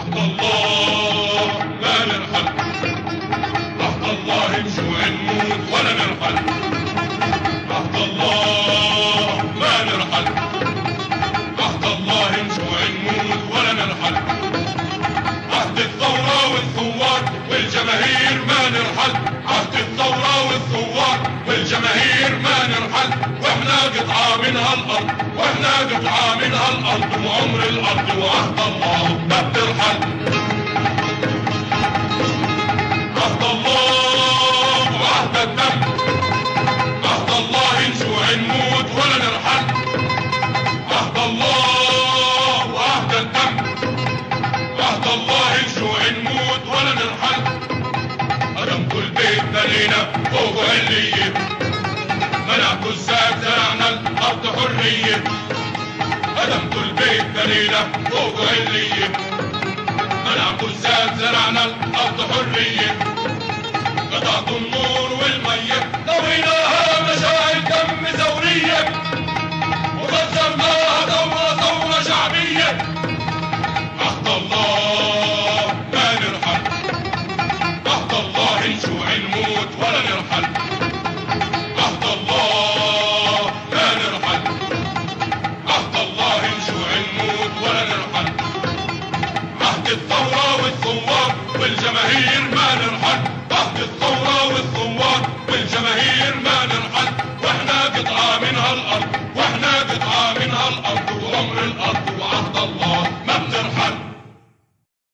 عهد الله ما نرحل، عهد الله نجوع نموت ولا نرحل، عهد الله ما نرحل، عهد الله نجوع نموت ولا نرحل، عهد الثورة والثوار والجماهير ما نرحل، عهد الثورة والثوار والجماهير ما نرحل، واحنا قطعة من هالأرض، واحنا قطعة من هالأرض وعمر الأرض وعهد الله ما بترحل، عهد الله وعهد الدم، عهد الله نجوع نموت ولا نرحل، عهد الله وعهد الدم، عهد الله نجوع نموت ولا نرحل، هدم كل بيت بنينا فوق علية، منعكوا الزاد زرعنا الأرض حرية، هدم كل بيت بنينا فوق علية، منعكوا الزاد زرعنا الأرض حرية، قطعتوا النور والمية طويناها مشاعل دم ثورية، وفجرناها ثورة شعبية، عهد الله ما نرحل، عهد الله نجوع نموت ولا نرحل، عهد الله ما نرحل، عهد الله نجوع نموت ولا نرحل، عهد الثورة والثوار والجماهير ما نرحل، عهد الثورة